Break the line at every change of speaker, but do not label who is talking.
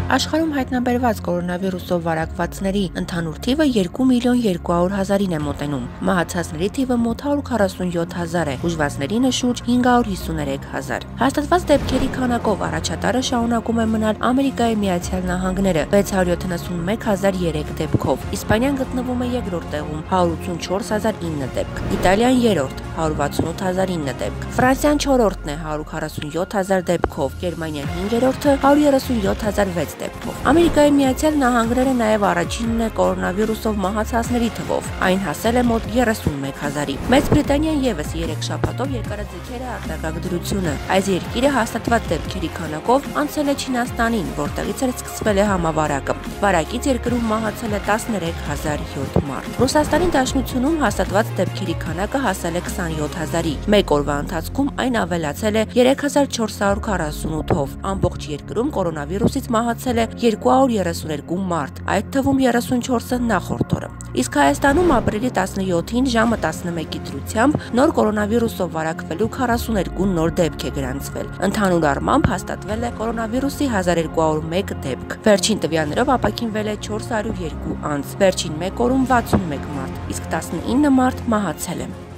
Աշխարհում հայտնաբերված կորոնավիրուսով վարակվածների ընդհանուր թիվը 2.200.000-ին է մոտենում։ Մահացածների թիվը մոտ 147,000 է, բուժվածներինը շուրջ 553,000։ Հաստատված դեպքերի քանակով առաջատարը շարունակում է մնալ Ամերիկայի Միացյալ Նահանգները 671,003 դեպքով, Իսպանիան գտնվում է երկրորդ տեղում 184,009 դեպք, Իտալիան երրորդ 168,009 դեպք, Ֆրանսիան չորրորդն է 147,000 դեպքով, Գերմանիան հինգերորդը 137,006 դեպքով։ Ամերիկայի Միացյալ Նահանգները նաև առաջինն է կորոնավիրուսով մահացածների թվով, այն հասել է մոտ 31,000-ի։ Մեծ Բրիտանիան եւս 3 շաբաթով երկարաձգել է արտակարգ դրությունը։ Այս երկիրը հաստատված դեպքերի քանակով անցել է Չինաստանին, որտեղից էլ սկսվել է համավարակը։ Վարակից երկրում մահացել է 13,007 մարդ։ Ռուսաստանի Դաշնությունում հաստատված դեպքերի քանակը հասել է 27,000-ի։ Մեկ օրվա ընթացքում այն ավելացել է 3,448-ով։ Ամբողջ երկրում կորոնավիրուսից մահացել է 232 մարդ, այդ թվում 34-ը նախորդ օրը։ Իսկ Հայաստանում ապրիլի 17-ին ժամը 11-ի դրությամբ նոր կորոնավիրուսով վարակվելու 42 նոր դեպք է գրանցվել։ Ընդհանուր առմամբ հաստատվել է կորոնավիրուսի 1201 դեպք։ Վերջին տվյալներով ապաքինվել է 402 անձ։ Վերջին մեկ օրում 61 մարդ, իսկ 19 մարդ մահացել է։